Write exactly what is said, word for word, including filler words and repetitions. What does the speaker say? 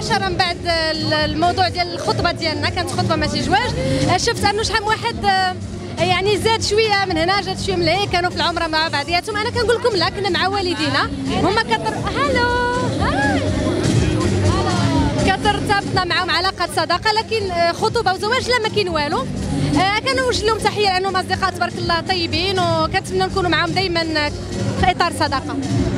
مباشره من بعد الموضوع ديال الخطبه ديالنا، كانت خطبه ماشي زواج، شفت انه شحال من واحد يعني زاد شويه من هنا زاد شويه من هنا، كانوا في العمره مع بعضياتهم. انا كنقول لكم لا، كنا مع والدينا هما كتر هالو كترتبطنا معهم علاقه صداقه، لكن خطوبه وزواج لا ما كاين والو. آه كنوجه لهم تحيه لانهم اصدقاء تبارك الله طيبين، وكنتمنى نكونوا معاهم دائما في اطار صداقه.